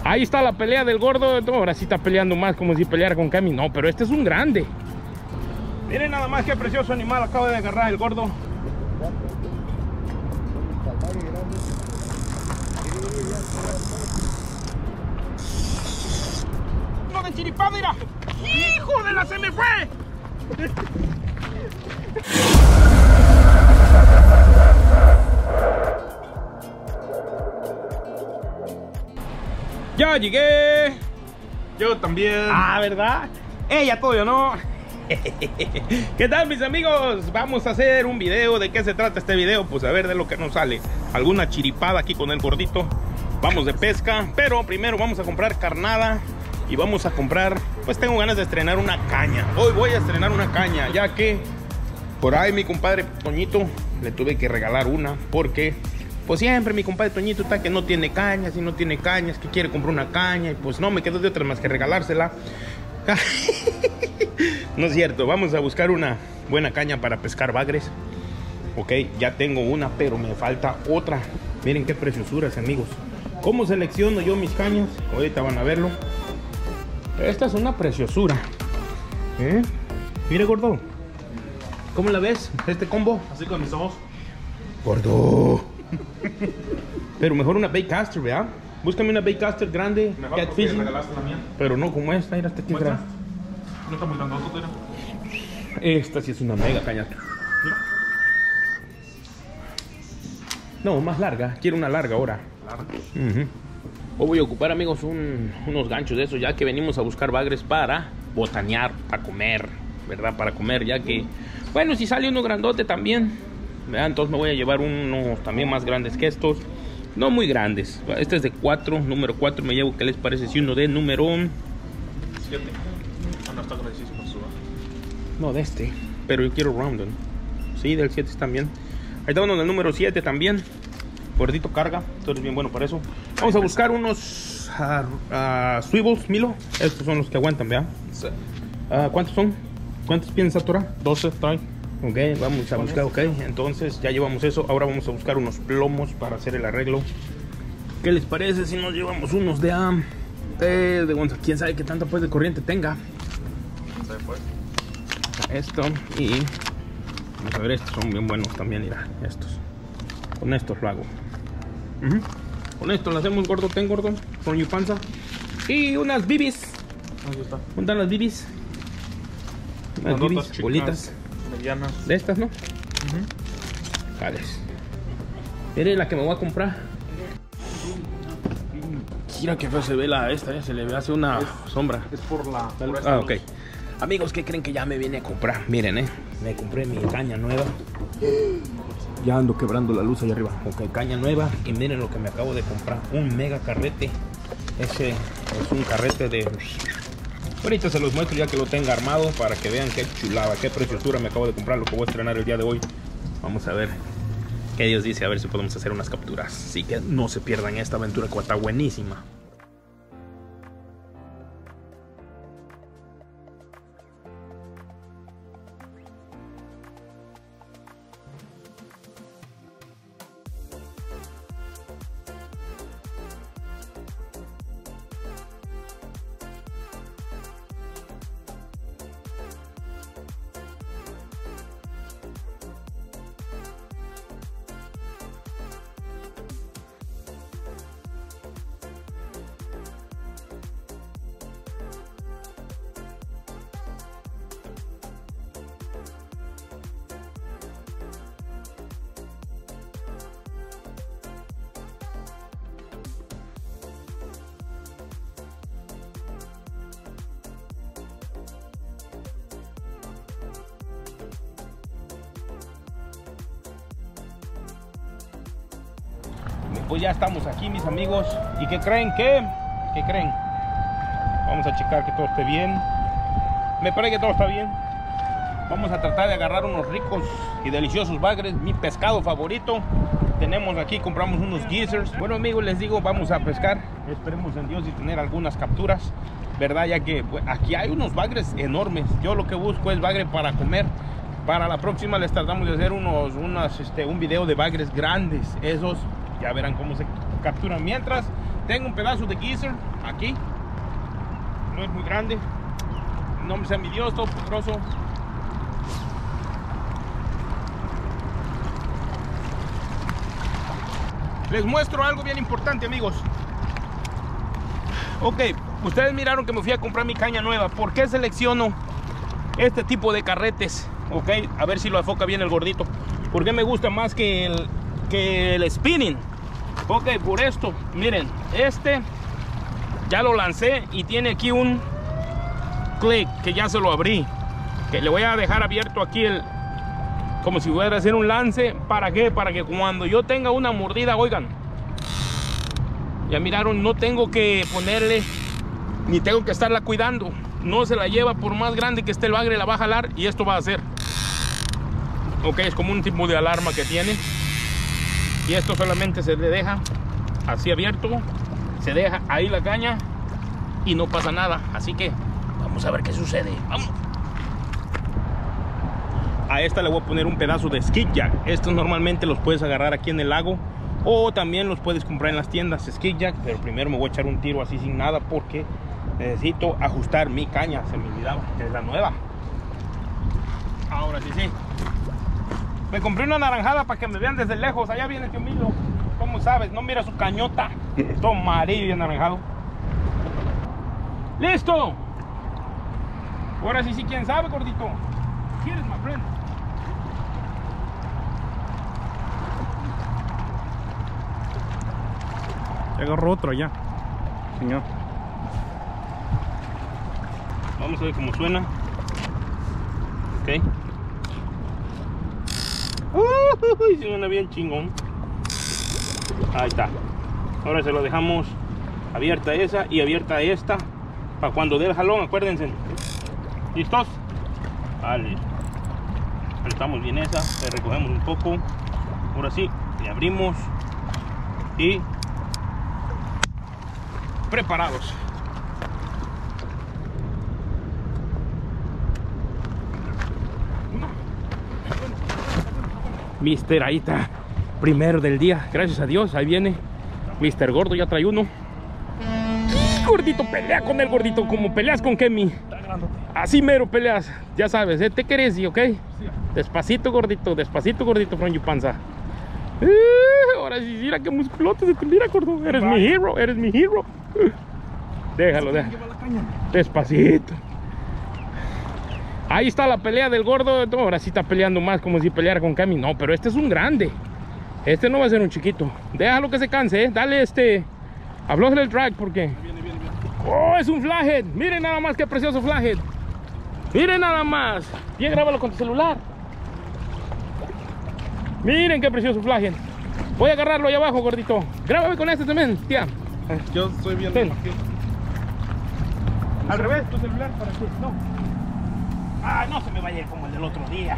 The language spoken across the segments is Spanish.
Ahí está la pelea del gordo. No, ahora sí está peleando más como si peleara con Cami. No, pero este es un grande. Miren nada más qué precioso animal acaba de agarrar el gordo. ¡No de chiripada, mira! ¡Hijo de la se me fue! ¡Ya llegué! Yo también. Ah, ¿verdad? Ella todavía no. ¿Qué tal, mis amigos? Vamos a hacer un video. ¿De qué se trata este video? Pues a ver de lo que nos sale. Alguna chiripada aquí con el gordito. Vamos de pesca, pero primero vamos a comprar carnada. Y vamos a comprar, pues tengo ganas de estrenar una caña. Hoy voy a estrenar una caña, ya que por ahí mi compadre Toñito le tuve que regalar una. Porque pues siempre mi compadre Toñito está que no tiene cañas y no tiene cañas, que quiere comprar una caña. Y pues no me quedó de otra más que regalársela. No es cierto, vamos a buscar una buena caña para pescar bagres. Ok, ya tengo una, pero me falta otra. Miren qué preciosuras, amigos. ¿Cómo selecciono yo mis cañas? Ahorita van a verlo. Esta es una preciosura. Mire, gordo. ¿Cómo la ves? Este combo. Así con mis ojos. Gordo. Pero mejor una baitcaster, ¿verdad? Búscame una baitcaster grande. Mejor porque catfishing. regalaste la mía. Pero no como esta. Mira, esta aquí es ¿Muestra? grande. No está muy grandoso, mira. Esta sí es una mega caña. Mira. No, más larga. Quiero una larga ahora. Larga. Hoy voy a ocupar, amigos, unos ganchos de esos, ya que venimos a buscar bagres para botanear, para comer, ¿verdad? Para comer, ya que, bueno, si sale uno grandote también, ¿verdad? Entonces me voy a llevar unos también más grandes que estos. No muy grandes. Este es de 4, número 4 me llevo. ¿Qué les parece si uno de número 7? Ah, no, está grandísimo. No, de este. Pero yo quiero round. Sí, del 7 también. Ahí está uno del número 7 también. Gordito carga. Tú eres bien bueno para eso. Vamos a buscar unos swivels, Milo. Estos son los que aguantan, ¿verdad? Sí. ¿Cuántos son? ¿Cuántos piensas, Satura? 12 trae. Ok, vamos a buscar, ok. Entonces ya llevamos eso. Ahora vamos a buscar unos plomos para hacer el arreglo. ¿Qué les parece si nos llevamos unos de quién sabe qué tanta pues de corriente tenga? ¿Sí, pues? Esto y vamos a ver, estos son bien buenos también, mira, estos. Con estos lo hago. Con esto lo hacemos, gordo, ten gordo, con mi panza. Y unas bibis. Ahí está. ¿Dónde están las bibis? Unas Grandotas, bibis, chicas, bolitas. medianas. De estas, ¿no? Vales. Miren la que me voy a comprar. Mira que feo se ve esta, se le hace una sombra. Es por la... por esta Ok. luz. Amigos, ¿qué creen que ya me vine a comprar? Miren, me compré mi caña nueva. Ya ando quebrando la luz allá arriba. Ok, caña nueva. Y miren lo que me acabo de comprar. Un mega carrete. Ese es un carrete de... Ahorita se los muestro ya que lo tenga armado para que vean qué chulada, qué preciosura me acabo de comprar, lo que voy a estrenar el día de hoy. Vamos a ver qué Dios dice, a ver si podemos hacer unas capturas. Así que no se pierdan esta aventura que está buenísima. Pues ya estamos aquí, mis amigos. ¿Y qué creen? ¿Qué creen? Vamos a checar que todo esté bien. Me parece que todo está bien. Vamos a tratar de agarrar unos ricos y deliciosos bagres. Mi pescado favorito. Tenemos aquí, compramos unos geysers. Bueno, amigos, les digo, vamos a pescar. Esperemos en Dios y tener algunas capturas, ¿verdad? Ya que pues, aquí hay unos bagres enormes. Yo lo que busco es bagre para comer. Para la próxima les tratamos de hacer un video de bagres grandes. Esos ya verán cómo se capturan. Mientras Tengo un pedazo de gizzard aquí. No es muy grande. No me sea mi Dios, todo poderoso. Les muestro algo bien importante, amigos. Ok, ustedes miraron que me fui a comprar mi caña nueva. ¿Por qué selecciono este tipo de carretes? Ok, a ver si lo enfoca bien el gordito. ¿Por qué me gusta más que el spinning? Ok, por esto, miren, este ya lo lancé y tiene aquí un click que ya se lo abrí. Que le voy a dejar abierto aquí como si fuera a hacer un lance. ¿Para qué? Para que cuando yo tenga una mordida, oigan, ya miraron, no tengo que ponerle ni tengo que estarla cuidando. No se la lleva, por más grande que esté el bagre, la va a jalar y esto va a hacer. Ok, es como un tipo de alarma que tiene. Y esto solamente se le deja así abierto. Se deja ahí la caña y no pasa nada. Así que vamos a ver qué sucede. Vamos. A esta le voy a poner un pedazo de skid jack. Estos normalmente los puedes agarrar aquí en el lago o también los puedes comprar en las tiendas skid jack. Pero primero me voy a echar un tiro así sin nada porque necesito ajustar mi caña. Se me olvidaba, es la nueva. Ahora sí, sí. Me compré una naranjada para que me vean desde lejos. Allá viene tío Milo. ¿Cómo sabes? No mira su cañota. Todo amarillo y anaranjado. ¡Listo! Ahora sí, sí, ¿quién sabe, gordito? Here is my friend. Agarró otro ya, señor. Vamos a ver cómo suena. Ok. Uy, suena bien chingón. Ahí está. Ahora se lo dejamos abierta esa y abierta esta para cuando dé el jalón, acuérdense. ¿Listos? Vale. Apretamos bien esa, le recogemos un poco. Ahora sí, le abrimos y preparados. Mister, ahí está, primero del día, gracias a Dios, ahí viene Mister Gordo, ya trae uno. Gordito, pelea con el gordito, como peleas con Kemi. Así mero peleas, ya sabes, te querés, ¿ok? Despacito, gordito, from you panza. Ahora sí, mira qué musculote se te mira, gordo. Eres mi hero, eres mi hero. Déjalo, déjalo. Despacito. Ahí está la pelea del gordo. No, ahora sí está peleando más como si peleara con Cami. No, pero este es un grande. Este no va a ser un chiquito. Déjalo que se canse, Dale Hablósele el drag porque... Viene. Oh, es un flathead. Miren nada más qué precioso flathead. Miren nada más. Bien, grábalo con tu celular. Miren qué precioso flathead. Voy a agarrarlo ahí abajo, gordito. Grábame con este también, tía. Yo estoy viendo aquí. Al revés, tu celular para que no. Ah, no se me vaya como el del otro día.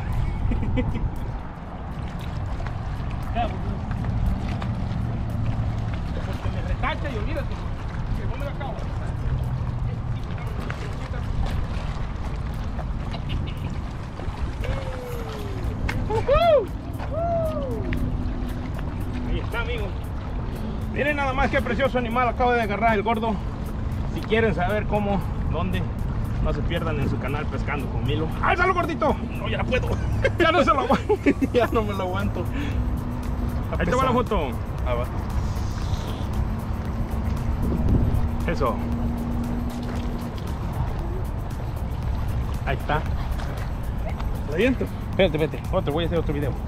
Porque me retacha y olvídate que no me lo acabo. Ahí está, amigos. Miren nada más qué precioso animal acaba de agarrar el gordo. Si quieren saber cómo, dónde, no se pierdan en su canal Pescando con Milo. ¡Álzalo, gordito! No, ya no puedo. Ya no se lo aguanto. Ya no me lo aguanto. Ahí te va la foto. Ah, va. Eso. Ahí está. ¿La viento? Espérate. Voy a hacer otro video.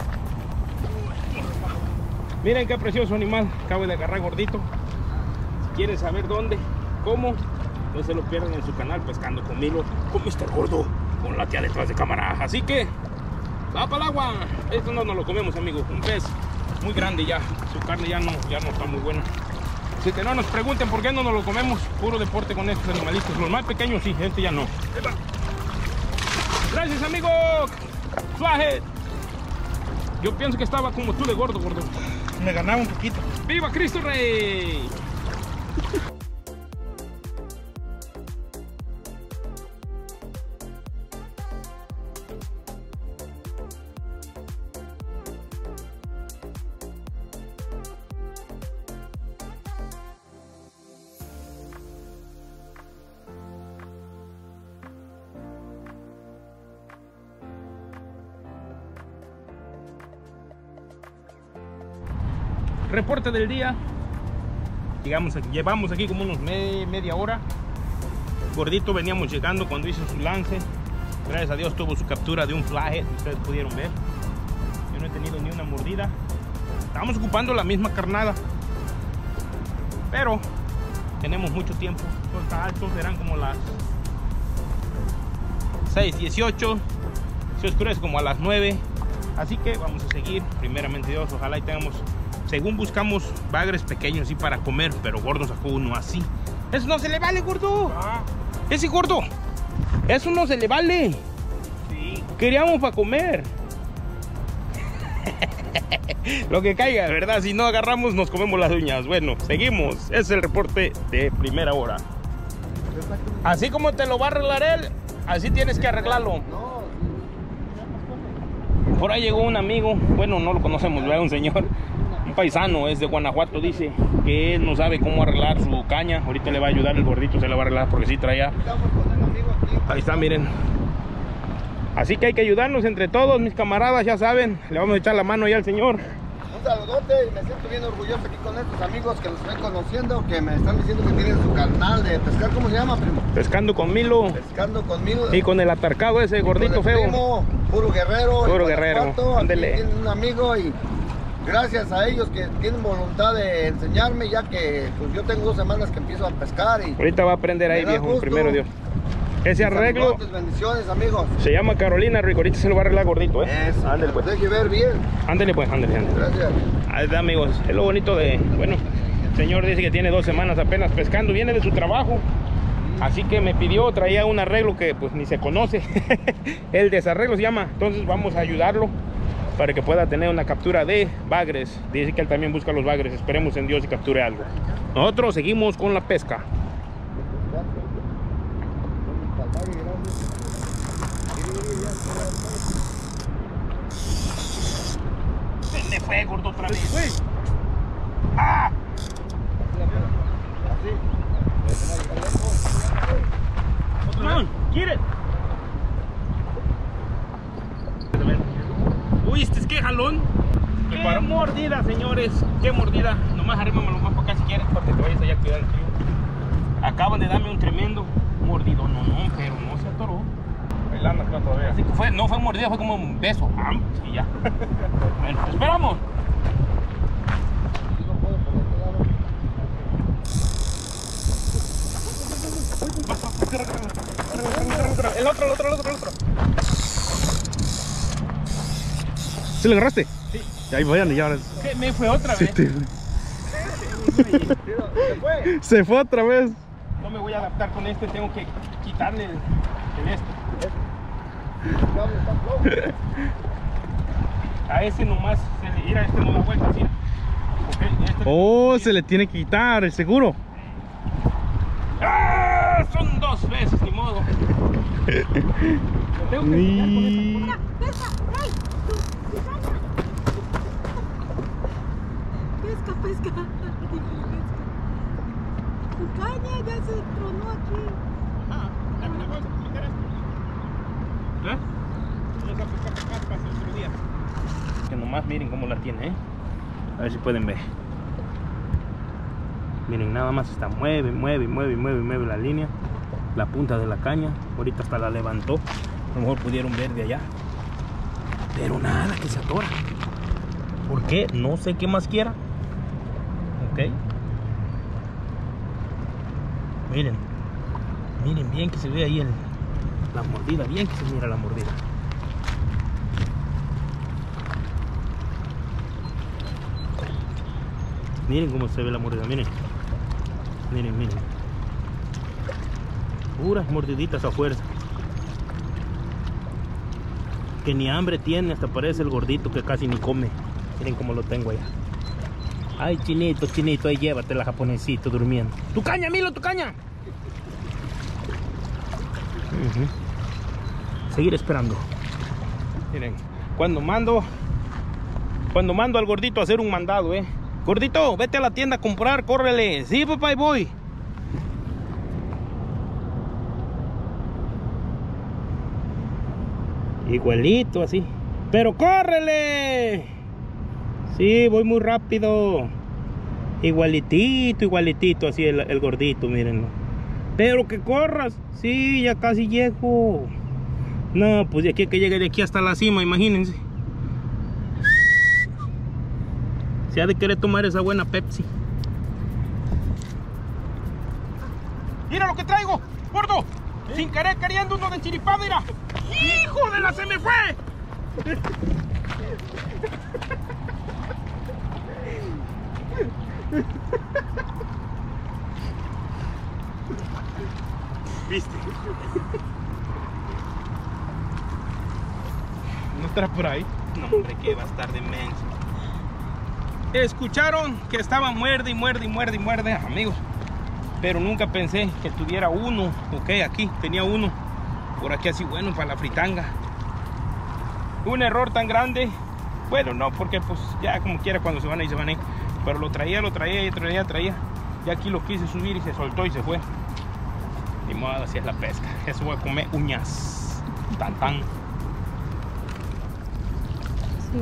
Miren qué precioso animal acabo de agarrar, gordito. Si quieren saber dónde, cómo, no se lo pierdan en su canal Pescando con Milo, con Mr. Gordo, con la tía detrás de cámara. Así que va para el agua. Esto no nos lo comemos, amigos. Un pez muy grande ya. Su carne ya no está muy buena. Así que no nos pregunten por qué no nos lo comemos. Puro deporte con estos animalitos. Los más pequeños sí, este ya no. Gracias, amigos. Flathead. Yo pienso que estaba como tú de gordo. Me ganaba un poquito. ¡Viva Cristo Rey! reporte del día. Llevamos aquí como unos media hora. Gordito veníamos llegando cuando hizo su lance. Gracias a Dios tuvo su captura de un flathead, ustedes pudieron ver. Yo no he tenido ni una mordida. Estamos ocupando la misma carnada, pero tenemos mucho tiempo. Todo está alto, serán como las 6:18. Se oscurece como a las 9. Así que vamos a seguir, primeramente Dios. Ojalá y tengamos, según buscamos, bagres pequeños así para comer, pero gordo sacó uno así. Eso no se le vale, gordo. Ese gordo, eso no se le vale. Sí. Queríamos para comer. Lo que caiga, ¿verdad? Si no agarramos, nos comemos las uñas. Bueno, seguimos. Es el reporte de primera hora. Así como te lo va a arreglar él, así tienes que arreglarlo. Por ahí llegó un amigo, bueno, no lo conocemos, ¿verdad? Un señor, un paisano, es de Guanajuato, dice que él no sabe cómo arreglar su caña. Ahorita le va a ayudar el gordito, se le va a arreglar porque sí traía. Ahí está, miren. Así que hay que ayudarnos entre todos, mis camaradas, ya saben. Le vamos a echar la mano ya al señor. Un saludote y me siento bien orgulloso aquí con estos amigos que los estoy conociendo, que me están diciendo que tienen su canal de pescar. ¿Cómo se llama, primo? Pescando con Milo. Pescando con Milo. Y con el atarcado ese gordito feo. Primo, puro guerrero. Puro guerrero. Ándele. Tienen un amigo y gracias a ellos que tienen voluntad de enseñarme, ya que pues, yo tengo 2 semanas que empiezo a pescar. Y ahorita va a aprender ahí, viejo, primero Dios. Ese arreglo bendiciones, amigos. se llama Carolina Rico. Ahorita se lo va a arreglar gordito, Eso, ándale pues. Deje ver bien. Ándale pues, ándale. Gracias. Ahí está, amigos. Es lo bonito de, bueno, el señor dice que tiene 2 semanas apenas pescando. Viene de su trabajo. Así que me pidió, traía un arreglo que pues ni se conoce. El desarreglo se llama. Entonces vamos a ayudarlo para que pueda tener una captura de bagres. Dice que él también busca los bagres. Esperemos en Dios y capture algo. Nosotros seguimos con la pesca. ¿Dónde fue, gordo, otra vez? ¡Ah! Come on, get it. Uy, este es que jalón. Qué mordida, señores. Qué mordida. Nomás arrímamelo más para acá si quieres, para que te vayas allá a cuidar el frío. Acaban de darme un tremendo mordido. No, pero no se atoró. Bailando acá todavía. Así que fue, no fue mordida, fue como un beso. Y ya. Bueno, esperamos. El otro. ¿Sí le agarraste? Sí. Y ahí vayan y ya. ¿Qué? Me fue otra vez. Se fue otra vez. No me voy a adaptar con este, tengo que quitarle el A ese nomás se le irá, este no da vuelta así. Okay, Oh, se le tiene que quitar el seguro. ¡Ah! Son 2 veces, ni modo. Lo tengo que enseñar con esa. Pesca. Tu caña ya se tronó aquí. Ajá, ya me voy a explicar esto. ¿Eh? Vamos a pescar para otro día. Que nomás miren cómo la tiene, A ver si pueden ver. Miren, nada más está mueve la línea, la punta de la caña. Ahorita hasta la levantó. A lo mejor pudieron ver de allá. Pero nada, que se atora. ¿Por qué? No sé qué más quiera. Ok. Miren bien que se ve ahí la mordida, bien que se mira la mordida. Miren cómo se ve la mordida, miren. Puras mordiditas a fuerza. Que ni hambre tiene, hasta parece el gordito que casi ni come. Miren cómo lo tengo allá. Ay, chinito, ahí llévatela, japonesito, durmiendo. ¡Tu caña, Milo, tu caña! Seguir esperando. Miren, cuando mando al gordito a hacer un mandado, Gordito, vete a la tienda a comprar, córrele. Sí, papá, ahí voy. Igualito así. Pero córrele. Sí, voy muy rápido. Igualitito, igualitito, así el gordito, mírenlo. Pero que corras, sí, ya casi llego. No, pues de aquí a que llegue de aquí hasta la cima, imagínense. Se ha de querer tomar esa buena Pepsi. Mira lo que traigo, gordo. Sin querer queriendo uno de chiripada, mira. ¡Hijo de la se me fue! ¿Viste? ¿No estará por ahí? No, hombre, que va a estar de menso. Escucharon que estaba muerde y muerde y muerde y muerde, amigos. Pero nunca pensé que tuviera uno. Ok, aquí tenía uno. Por aquí así bueno para la fritanga. Un error tan grande. Bueno, no, porque pues ya como quiera cuando se van ahí, se van ahí. Pero lo traía y traía. Y aquí lo quise subir y se soltó y se fue. Ni modo, así es la pesca. Eso voy a comer uñas. Tan tan. Sí.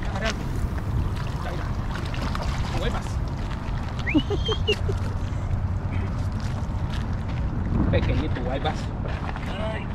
Huevas. Pequeñito guaybas. Ay.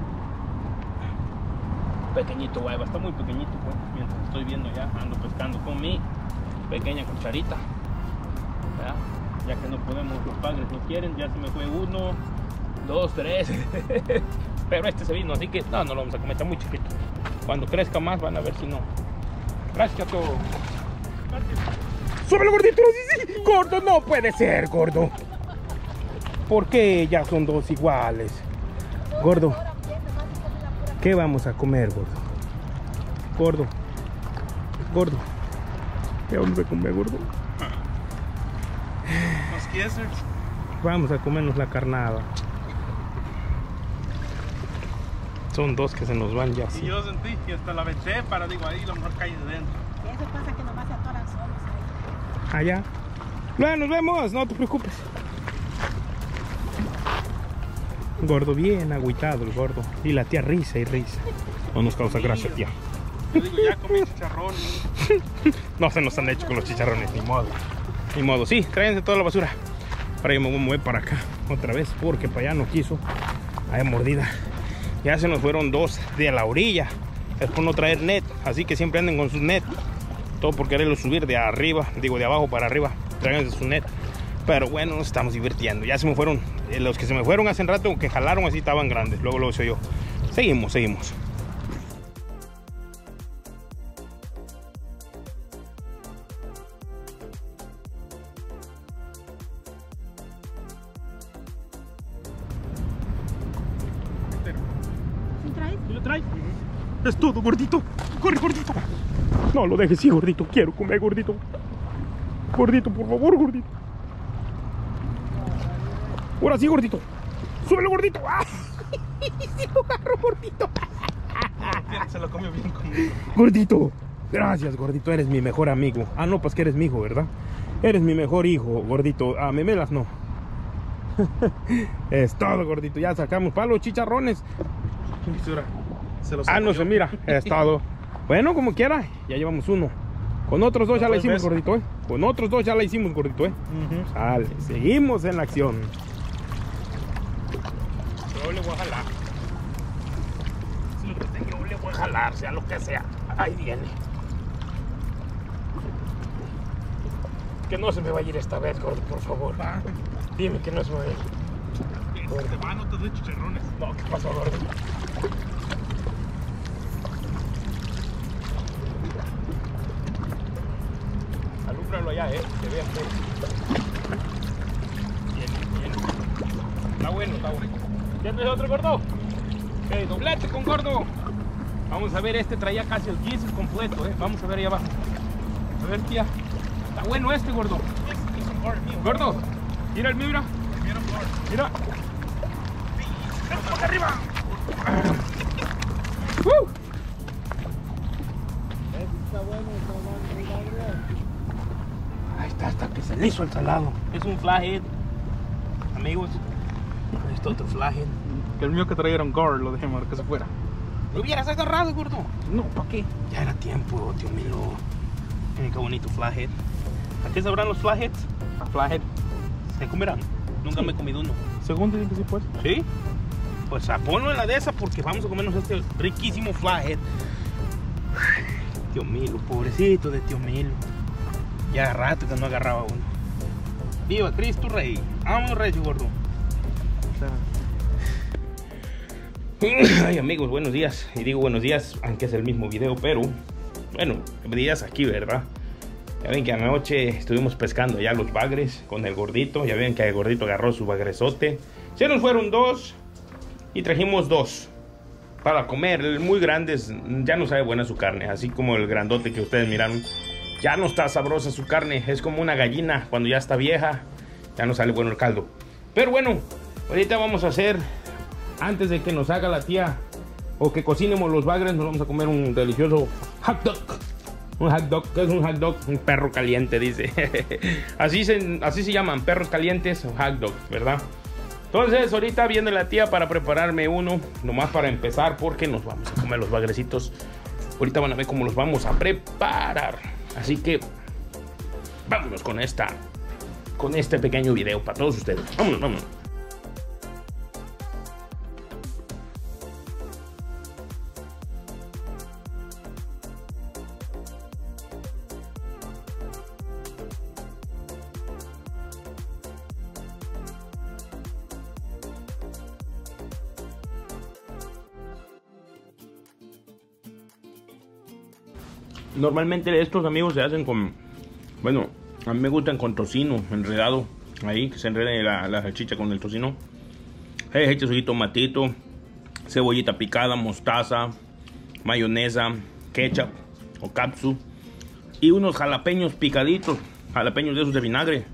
Pequeñito guaybas, está muy pequeñito, pues. Mientras estoy viendo ya, ando pescando con mi pequeña cucharita. ¿Verdad? Ya que no podemos, los padres no quieren, ya se me fue 1, 2, 3. Pero este se vino, así que no lo vamos a comer, está muy chiquito. Cuando crezca más van a ver si no. Gracias a todos. ¡Súbelo, gordito! ¡Sí! ¡Gordo, no puede ser, gordo! ¿Por qué ya son dos iguales? Gordo, ¿qué vamos a comer, gordo? Gordo, ¿qué vamos a comer, gordo? Los quesers. Vamos a comernos la carnada. Son dos que se nos van ya. Y Sí. yo sentí que hasta la aventé para, digo, ahí lo mejor cae de dentro. Eso pasa que nomás se atoran solos ahí. Allá. Bueno, nos vemos, no te preocupes. Gordo, bien agüitado el gordo. Y la tía risa y risa. No nos causa gracia, tía. Yo digo, ya comí chicharrón. No se nos han hecho con los chicharrones, ni modo. Ni modo, sí, tráiganse toda la basura. Ahora yo me voy a mover para acá otra vez porque para allá no quiso. Hay mordida. Ya se nos fueron dos de la orilla. Es por no traer net, así que siempre anden con sus net. Todo por quererlo subir de arriba, digo de abajo para arriba. Tráiganse su net. Pero bueno, nos estamos divirtiendo. Ya se me fueron, los que se me fueron hace rato que jalaron así estaban grandes. Luego lo hice yo. Seguimos. ¿Sí traes? ¿Y lo traes? Es todo, gordito. Corre, gordito. No lo dejes, sí, gordito. Quiero comer, gordito. Gordito, por favor, gordito. Ahora sí, gordito. Súbelo, gordito. ¡Ah! Sí lo agarro, gordito. Se lo comió bien conmigo. Gordito. Gracias, gordito. Eres mi mejor amigo. Ah, no, pues que eres mi hijo, ¿verdad? Eres mi mejor hijo, gordito. Ah, memelas no. Es todo, gordito. Ya sacamos para los chicharrones. Se los Ah, no se mira. Es todo. Bueno, como quiera. Ya llevamos uno. Con otros dos ya la hicimos, gordito, ¿eh? Con otros dos ya la hicimos, gordito, ¿eh? Sale. Seguimos en la acción. Yo le voy a jalar. Yo le voy a jalar, sea lo que sea. Ahí viene. Que no se me va a ir esta vez, gordo, por favor. Dime que no se me va a ir. Te van, no te doy chicharrones. No, ¿qué pasó, gordo? Alúmbralo allá, se ve así. Bien. Está bueno. ¿Ya traes otro, gordo? Ok, doblete con gordo. Vamos a ver, este traía casi el guiso completo, Vamos a ver ahí abajo. A ver, tía. Está bueno este, gordo. Gordo, mira el mío, mira. Mira. ¡Vamos arriba! Ahí está, hasta que se le hizo el salado. Es un flathead, amigos. Ahí está otro flathead. Que el mío que traía era un gar, lo dejé que se fuera. ¿Lo hubieras agarrado, gordo? No, ¿para qué? Ya era tiempo, tío Milo. Miren qué bonito flathead. ¿A qué sabrán los flatheads? Flathead. ¿Se comerán? Nunca Sí. me he comido uno. Según dicen que sí, pues. ¿Sí? Pues ponlo en la de esa porque vamos a comernos este riquísimo flathead. Tío Milo, pobrecito de tío Milo. Ya rato que no agarraba uno. Viva Cristo Rey. Vámonos, Rey gordo. Ay, amigos, buenos días. Y digo buenos días, aunque es el mismo video, pero bueno, días aquí, ¿verdad? Ya ven que anoche estuvimos pescando ya los bagres con el gordito. Ya ven que el gordito agarró su bagresote. Se nos fueron 2 y trajimos 2 para comer. Muy grandes, ya no sabe buena su carne. Así como el grandote que ustedes miraron, ya no está sabrosa su carne. Es como una gallina cuando ya está vieja. Ya no sale bueno el caldo. Pero bueno, ahorita vamos a hacer, antes de que nos haga la tía o que cocinemos los bagres, nos vamos a comer un delicioso hot dog. Un hot dog, ¿qué es un hot dog? Un perro caliente, dice. así se llaman, perros calientes o hot dogs, ¿verdad? Entonces ahorita viene la tía para prepararme uno, nomás para empezar, porque nos vamos a comer los bagrecitos. Ahorita van a ver cómo los vamos a preparar. Así que vámonos con este pequeño video para todos ustedes. Vámonos, vámonos. Normalmente estos, amigos, se hacen con, bueno, a mí me gustan con tocino enredado, ahí que se enrede la salchicha con el tocino. Eche su tomatito, cebollita picada, mostaza, mayonesa, ketchup o capsu y unos jalapeños picaditos, jalapeños de esos de vinagre.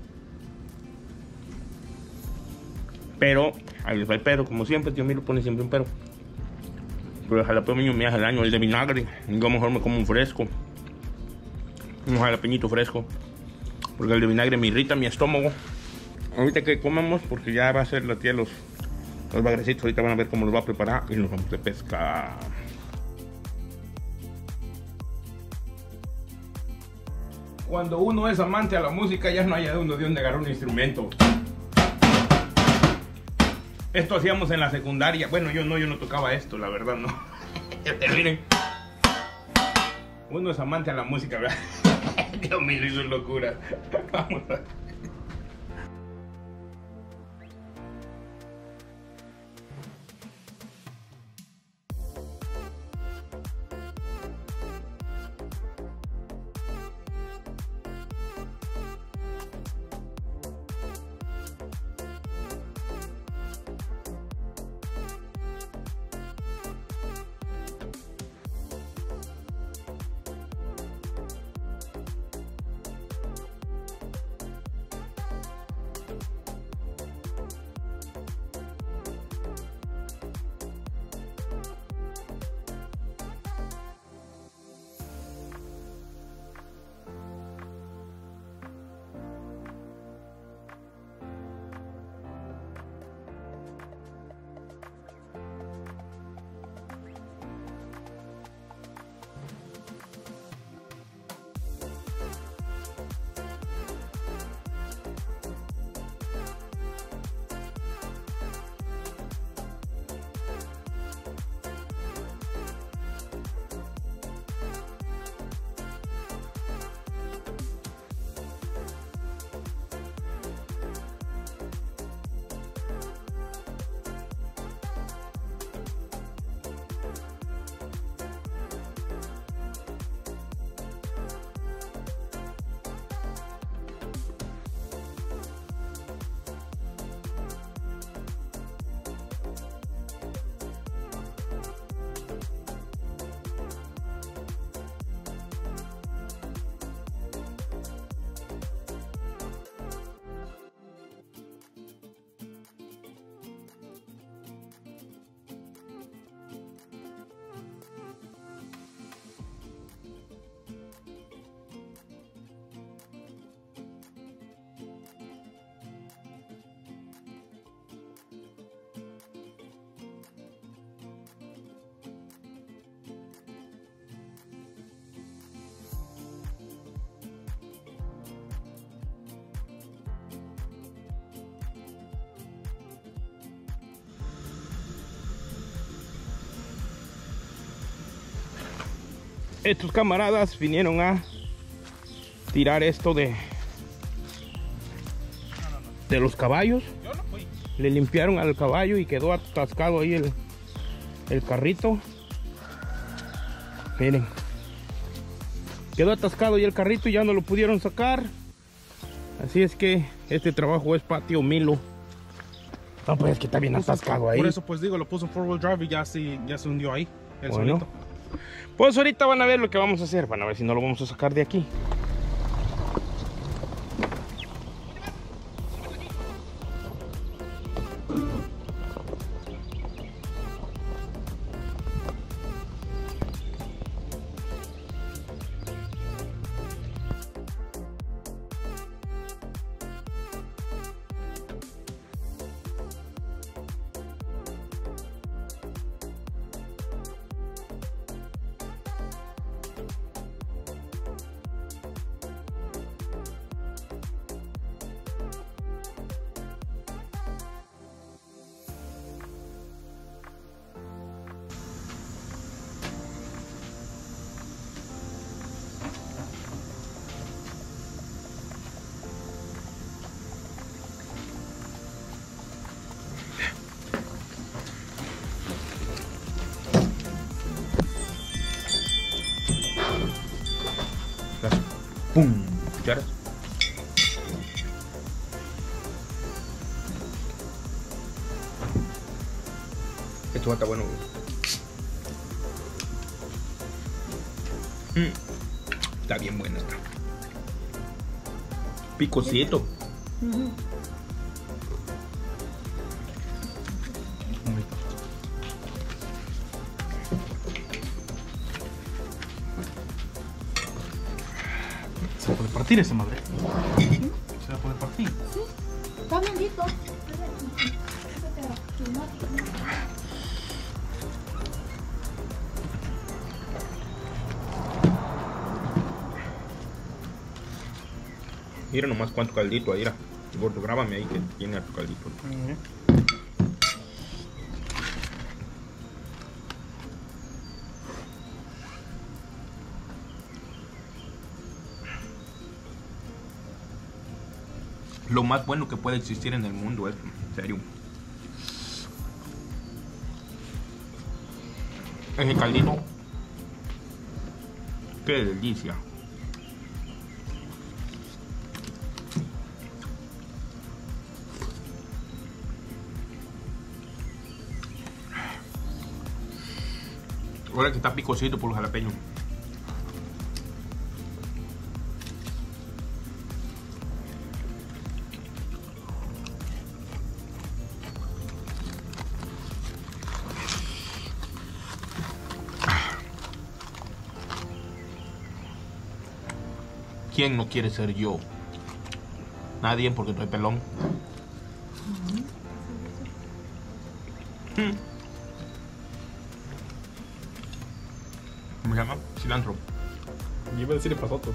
Pero, ahí les va el pero, como siempre, tío Milo pone siempre un pero. Pero el jalapeño me hace daño, el de vinagre. Yo mejor me como un fresco. Un jalapeñito fresco. Porque el de vinagre me irrita mi estómago. Ahorita que comamos, porque ya va a ser la tía los bagrecitos. Ahorita van a ver cómo los va a preparar y nos vamos de pesca. Cuando uno es amante a la música, ya no hay uno de donde agarrar un instrumento. Esto hacíamos en la secundaria. Bueno, yo no tocaba esto, la verdad, no. Miren. Uno es amante a la música, ¿verdad? Dios mío, eso es locura. Vamos a... estos camaradas vinieron a tirar esto de los caballos. Yo no fui. Le limpiaron al caballo y quedó atascado ahí el carrito. Miren, quedó atascado ahí el carrito y ya no lo pudieron sacar. Así es que este trabajo es patio Milo. No, pues es que está bien atascado ahí. Por eso pues digo, lo puso en 4-wheel drive y ya se hundió ahí. El Bueno, solito. pues ahorita van a ver lo que vamos a hacer. Van a ver si no lo vamos a sacar de aquí. ¡Pum! ¿Cucharas? Esto está bueno. Está bien buena esta. Picosito. Se va a poder partir esa madre. Se va a poder partir. Está bendito. Mira nomás cuánto caldito ahí. Gordo, grábame ahí que tiene harto caldito. Lo más bueno que puede existir en el mundo es, en serio. Ese caldito. Qué delicia. Ahora que está picosito por los jalapeños. ¿Quién no quiere ser yo? Nadie, porque estoy pelón. ¿Cómo se llama? Cilantro. Yo iba a decir pasoto.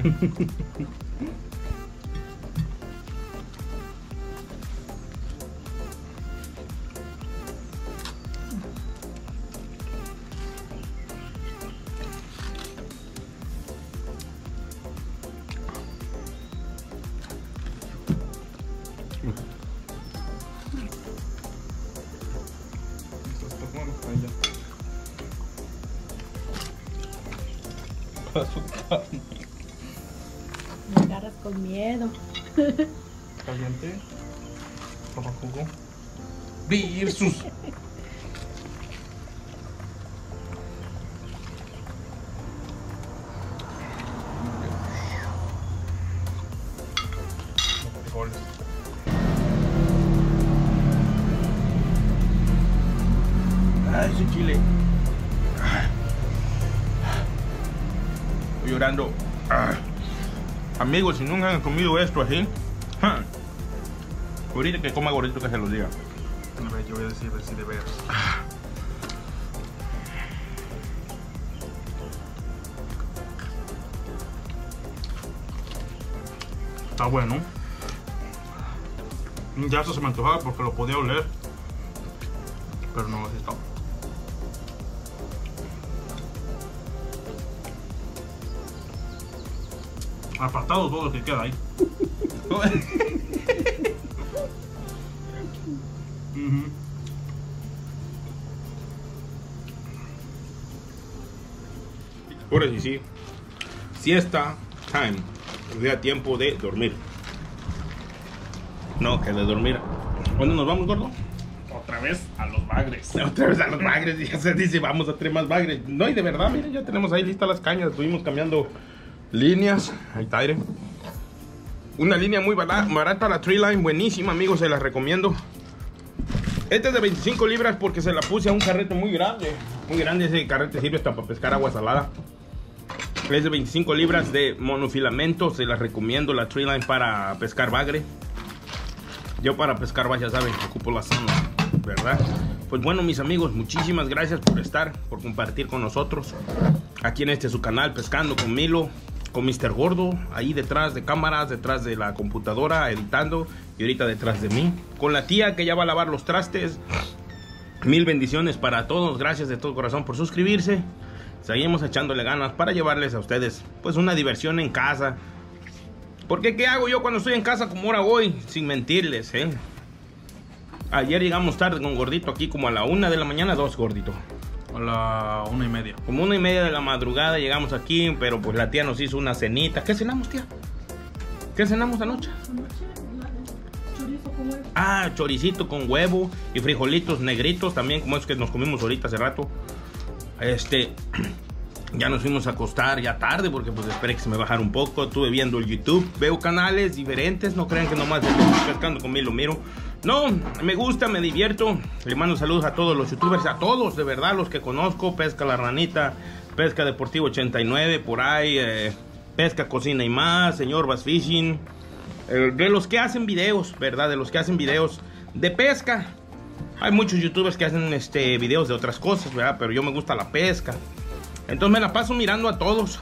Me agarras con miedo. Caliente. Toma jugo. Virsus. Ay, ese chile. Estoy llorando. Amigos, si nunca han comido esto así, ahorita que coma gordito que se los diga. A ver, yo voy a decir si de veras. Está bueno. Ya eso se me antojaba porque lo podía oler. Pero no, así está. Apartado todo lo que queda ahí. Ahora sí. Siesta time. Nos da tiempo de dormir. No, que de dormir. ¿Cuándo nos vamos, gordo? Otra vez a los bagres. Otra vez a los bagres. Ya se dice, vamos a traer más bagres. No, y de verdad, miren, ya tenemos ahí listas las cañas. Estuvimos cambiando líneas. Ahí está, miren. Una línea muy barata, la Treeline. Buenísima, amigos, se las recomiendo. Este es de 25 libras porque se la puse a un carrete muy grande. Muy grande, ese carrete sirve hasta para pescar agua salada. Es de 25 libras de monofilamento. Se las recomiendo, la Treeline, para pescar bagre. Yo para pescar, ya saben, ocupo la zona, ¿verdad? Pues bueno, mis amigos, muchísimas gracias por estar, por compartir con nosotros aquí en su canal, Pescando con Milo, con Mr. Gordo, ahí detrás de cámaras, detrás de la computadora, editando, y ahorita detrás de mí, con la tía que ya va a lavar los trastes. Mil bendiciones para todos, gracias de todo corazón por suscribirse. Seguimos echándole ganas para llevarles a ustedes, pues, una diversión en casa. Porque ¿qué hago yo cuando estoy en casa como ahora hoy? Sin mentirles, Ayer llegamos tarde con Gordito aquí como a la 1 de la mañana, 2, Gordito. A la 1:30. Como 1:30 de la madrugada llegamos aquí, pero pues la tía nos hizo una cenita. ¿Qué cenamos, tía? ¿Qué cenamos anoche? Chorizo con huevo. Ah, choricito con huevo y frijolitos negritos también, como es que nos comimos ahorita hace rato. Ya nos fuimos a acostar ya tarde porque pues esperé que se me bajara un poco. Estuve viendo el YouTube, veo canales diferentes. No crean que nomás estoy pescando con Milo Miro. No, me gusta, me divierto. Le mando saludos a todos los youtubers, a todos, de verdad, los que conozco. Pesca La Ranita, Pesca Deportivo 89, por ahí, Pesca Cocina y Más, Señor Bass Fishing. De los que hacen videos, ¿verdad? De los que hacen videos de pesca. Hay muchos youtubers que hacen videos de otras cosas, ¿verdad? Pero yo me gusta la pesca. Entonces me la paso mirando a todos,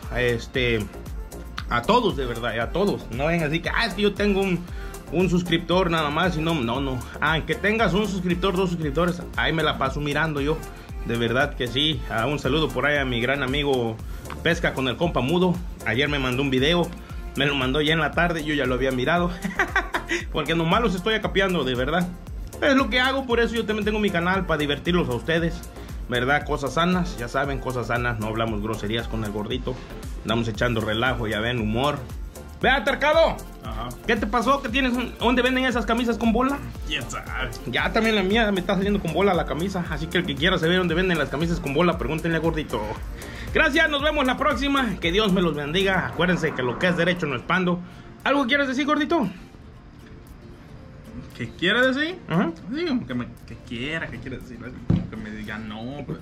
a todos, de verdad, a todos. No ven así que, es que yo tengo un suscriptor nada más, y no. Aunque tengas un suscriptor, 2 suscriptores, ahí me la paso mirando yo, de verdad que sí. Un saludo por ahí a mi gran amigo Pesca con el Compa Mudo. Ayer me mandó un video, me lo mandó ya en la tarde, yo ya lo había mirado. Porque nomás los estoy acapeando, de verdad. Es lo que hago, por eso yo también tengo mi canal, para divertirlos a ustedes, ¿verdad? Cosas sanas, ya saben, cosas sanas. No hablamos groserías con el Gordito. Andamos echando relajo, ya ven, humor. Vea, Tercado. Ajá. ¿Qué te pasó? ¿Qué tienes? ¿Dónde venden esas camisas con bola? ¿Quién sabe? Ya también la mía me está saliendo con bola la camisa. Así que el que quiera saber dónde venden las camisas con bola, pregúntenle a Gordito. Gracias, nos vemos la próxima. Que Dios me los bendiga. Acuérdense que lo que es derecho no es pando. ¿Algo quieres decir, Gordito? ¿Qué quiere decir? Ajá. Sí, como que quiera decir. Como que me diga no, pues.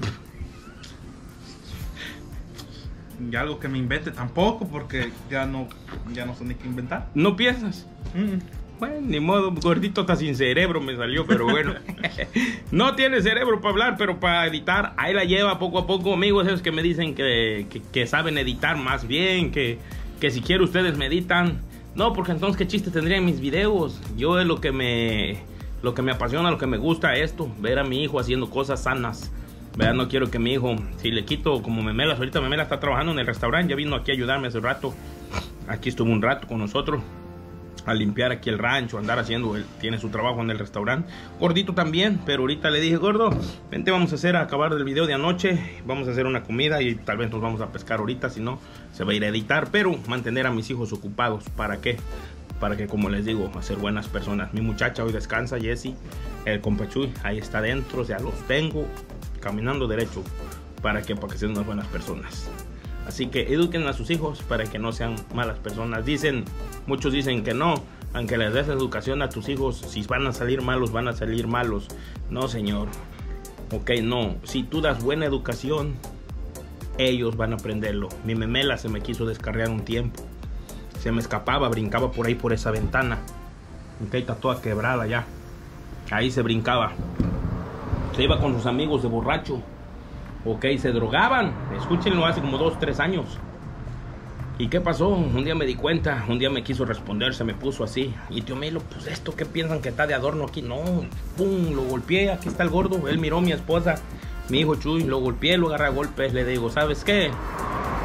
Y algo que me invente tampoco, porque ya no sé ni qué inventar. ¿No piensas? Bueno, ni modo, Gordito está sin cerebro me salió, pero bueno. No tiene cerebro para hablar, pero para editar, ahí la lleva poco a poco, amigos. Esos que me dicen que saben editar más bien, que si quieren ustedes me editan. No, porque entonces qué chiste tendrían mis videos. Yo es lo que me apasiona, lo que me gusta esto, ver a mi hijo haciendo cosas sanas. ¿Verdad? No quiero que mi hijo, si le quito como Memelas, ahorita Memelas está trabajando en el restaurante, ya vino aquí a ayudarme hace rato. Aquí estuvo un rato con nosotros a limpiar aquí el rancho, andar haciendo, él tiene su trabajo en el restaurante. Gordito también, pero ahorita le dije, Gordo, vente, vamos a acabar el video de anoche, vamos a hacer una comida y tal vez nos vamos a pescar ahorita, si no, se va a ir a editar, pero mantener a mis hijos ocupados. ¿Para qué? Para que, como les digo, hacer buenas personas. Mi muchacha hoy descansa, Jessie, el compa Chuy, ahí está adentro, ya los tengo caminando derecho, para que sean unas buenas personas. Así que eduquen a sus hijos para que no sean malas personas. Muchos dicen que no, aunque les des educación a tus hijos, si van a salir malos, van a salir malos. No, señor. Ok, no. Si tú das buena educación, ellos van a aprenderlo. Mi Memela se me quiso descarriar un tiempo. Se me escapaba, brincaba por ahí por esa ventana. Ok, está toda quebrada ya. Ahí se brincaba. Se iba con sus amigos de borracho. Ok, se drogaban. Escúchenlo, hace como 2, 3 años. ¿Y qué pasó? Un día me di cuenta. Un día me quiso responder, se me puso así. Y tío Milo, pues esto, ¿qué piensan que está de adorno aquí? No, pum, lo golpeé. Aquí está el Gordo. Él miró a mi esposa, mi hijo Chuy. Lo golpeé, lo agarré a golpes. Le digo, ¿sabes qué?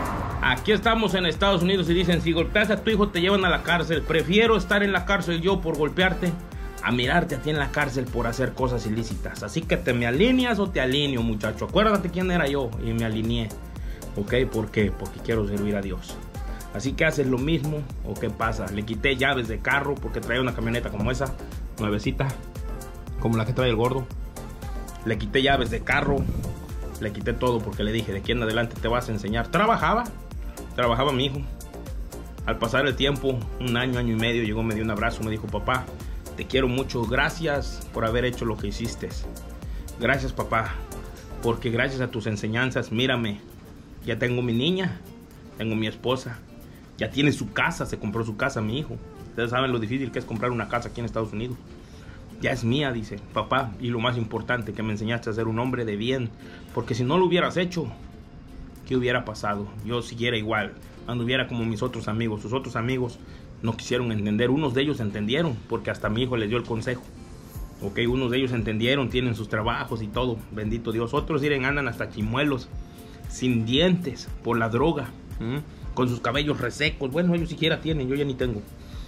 Aquí estamos en Estados Unidos y dicen, si golpeas a tu hijo te llevan a la cárcel. Prefiero estar en la cárcel yo por golpearte a mirarte a ti en la cárcel por hacer cosas ilícitas. Así que te me alineas o te alineo, muchacho. Acuérdate quién era yo y me alineé. ¿Ok? ¿Por qué? Porque quiero servir a Dios. Así que haces lo mismo. ¿O qué pasa? Le quité llaves de carro porque traía una camioneta como esa, nuevecita, como la que trae el gordo. Le quité llaves de carro. Le quité todo porque le dije, de aquí en adelante te vas a enseñar. Trabajaba mi hijo. Al pasar el tiempo, un año, año y medio, llegó, me dio un abrazo, me dijo, papá, te quiero mucho, gracias por haber hecho lo que hiciste. Gracias, papá, porque gracias a tus enseñanzas, mírame, ya tengo mi niña, tengo mi esposa, ya tiene su casa, se compró su casa mi hijo. Ustedes saben lo difícil que es comprar una casa aquí en Estados Unidos. Ya es mía, dice, papá, y lo más importante, que me enseñaste a ser un hombre de bien, porque si no lo hubieras hecho, ¿qué hubiera pasado? Yo siguiera igual, anduviera como mis otros amigos. Sus otros amigos no quisieron entender. Unos de ellos entendieron, porque hasta mi hijo les dio el consejo. Ok, unos de ellos entendieron, tienen sus trabajos y todo, bendito Dios. Otros andan hasta chimuelos, sin dientes, por la droga, con sus cabellos resecos. Bueno, ellos siquiera tienen, yo ya ni tengo.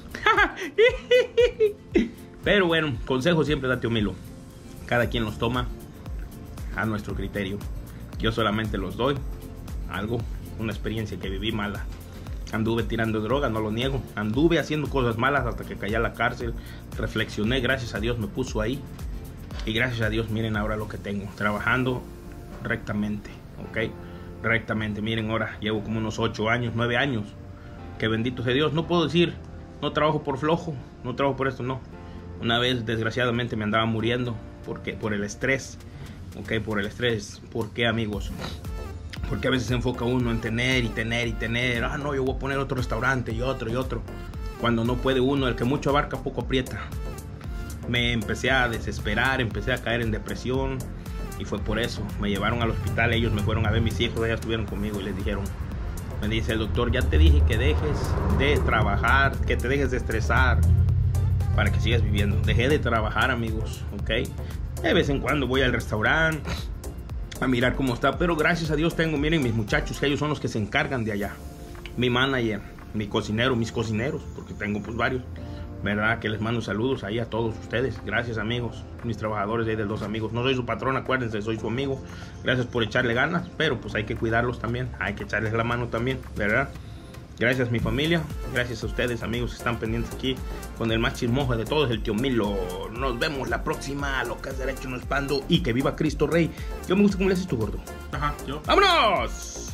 Pero bueno, consejo siempre da tío Milo. Cada quien los toma a nuestro criterio. Yo solamente los doy algo, una experiencia que viví mala. Anduve tirando droga, no lo niego. Anduve haciendo cosas malas hasta que caí a la cárcel. Reflexioné, gracias a Dios me puso ahí. Y gracias a Dios, miren ahora lo que tengo. Trabajando rectamente, ¿ok? Rectamente, miren ahora, llevo como unos 8 años, 9 años. Que bendito sea Dios. No puedo decir, no trabajo por flojo, no trabajo por esto, no. Una vez, desgraciadamente, me andaba muriendo. Porque por el estrés, ¿ok? Por el estrés. ¿Por qué, amigos? Porque a veces se enfoca uno en tener y tener y tener. Ah, no, yo voy a poner otro restaurante y otro y otro. Cuando no puede uno, el que mucho abarca, poco aprieta. Me empecé a desesperar, empecé a caer en depresión. Y fue por eso. Me llevaron al hospital, ellos me fueron a ver, mis hijos, ellas estuvieron conmigo y les dijeron. Me dice el doctor, ya te dije que dejes de trabajar, que te dejes de estresar para que sigas viviendo. Dejé de trabajar, amigos, ¿ok? De vez en cuando voy al restaurante a mirar cómo está, pero gracias a Dios tengo, miren, mis muchachos, que ellos son los que se encargan de allá. Mi manager, mi cocinero, mis cocineros, porque tengo pues varios, ¿verdad? Que les mando saludos ahí a todos ustedes. Gracias, amigos, mis trabajadores de ahí de Dos Amigos. No soy su patrón, acuérdense, soy su amigo. Gracias por echarle ganas, pero pues hay que cuidarlos también, hay que echarles la mano también, ¿verdad? Gracias, mi familia, gracias a ustedes, amigos, que están pendientes aquí con el más chismoso de todos, el tío Milo. Nos vemos la próxima, lo que es derecho no es pando, y que viva Cristo Rey. Yo me gusta cómo le haces tu gordo. Ajá, yo. ¡Vámonos!